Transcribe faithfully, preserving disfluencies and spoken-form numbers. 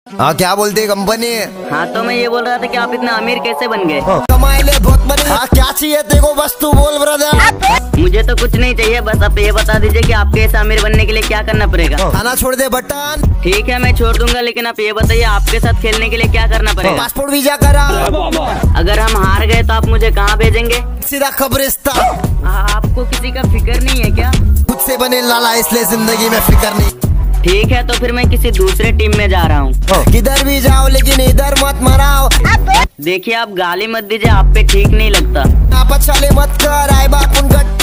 हाँ क्या बोलते कंपनी? हाँ तो मैं ये बोल रहा था कि आप इतना अमीर कैसे बन गए? कमाई ले बहुत बड़ी। हाँ क्या चाहिए देखो बस तू बोल ब्रदर। मुझे तो कुछ नहीं चाहिए, बस आप ये बता दीजिए कि आपके ऐसे अमीर बनने के लिए क्या करना पड़ेगा। खाना छोड़ दे बटन। ठीक है मैं छोड़ दूंगा, लेकिन आप ये बताइए आपके साथ खेलने के लिए क्या करना पड़ेगा? पासपोर्ट वीजा करा। अगर हम हार गए तो आप मुझे कहाँ भेजेंगे? सीधा कब्रिस्तान। आपको किसी का फिक्र नहीं है क्या? खुद से बने लाला इसलिए जिंदगी में फिक्र नहीं। ठीक है तो फिर मैं किसी दूसरे टीम में जा रहा हूँ। किधर भी जाओ लेकिन इधर मत मराओ। देखिए आप गाली मत दीजिए, आप पे ठीक नहीं लगता। आप अच्छा ले मत कर आए बाप उनका